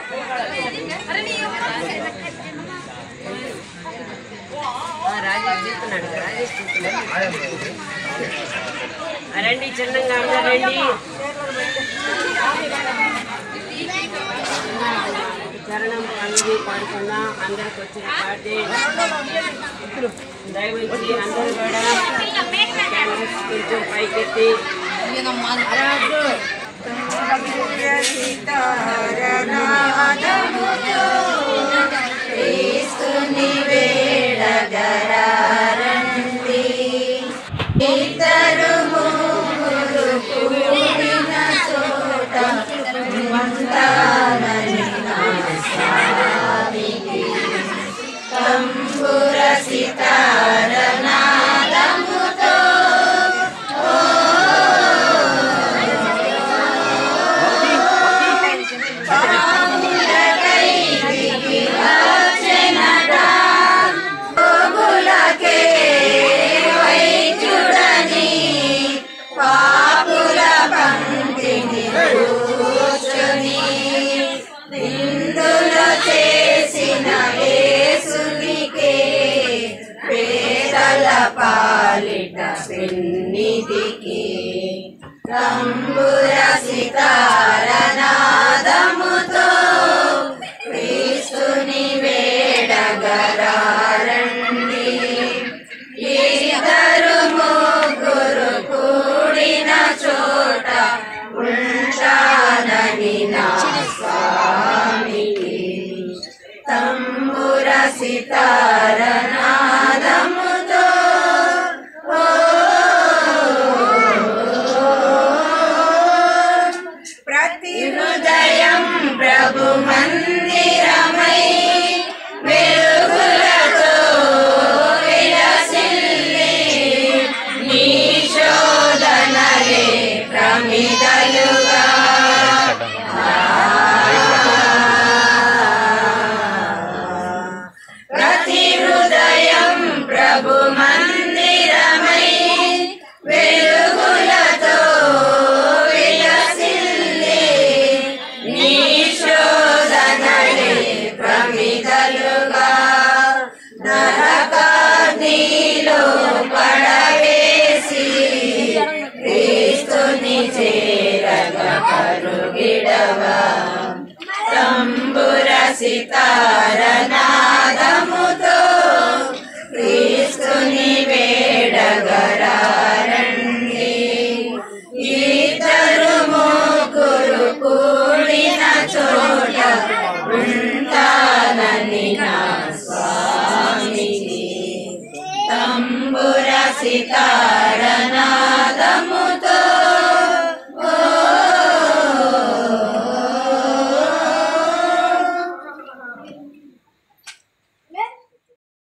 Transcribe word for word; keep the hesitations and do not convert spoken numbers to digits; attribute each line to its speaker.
Speaker 1: రండి చిన్నంగా రండి చరణం అనేది పాడుకున్నా అందరికి వచ్చిన పాటే దయవచ్చి అందరూ కూడా కొంచెం పైకెత్తి
Speaker 2: తంబుర సితార నాదముతో పాపులకే వైద్యుడని పాపుల పంక్తిని కూర్చొని నిందులు చేసిన యేసునికే పేదల పాలిట పెన్నిధికి తంబుర సితార నాదముతో క్రీస్తుని వేడగరారండి ఇద్దరు ముగ్గురు కూడిన చోట ఉంటానని నా స్వామికి తంబుర సితార నాదముతో ప్రతి హృదయం ప్రభు మందిరమై వెలుగులతో విలసిల్లి నీ శోధనలే ప్రమిదలుగా ప్రతి హృదయం ప్రభు మందిరమై వెలుగులతో విలసిల్లి నీ శోధనలే ప్రమిదలుగా నరకాగ్నిలో పడవేసి క్రీస్తుని చేరగా కరుగిడవా తంబుర సితార నాదముతో క్రీస్తుని వేడగరారండి ఇద్దరు ముగ్గురు కూడిన చోట ఉంటానని నా స్వామికి తంబుర సితార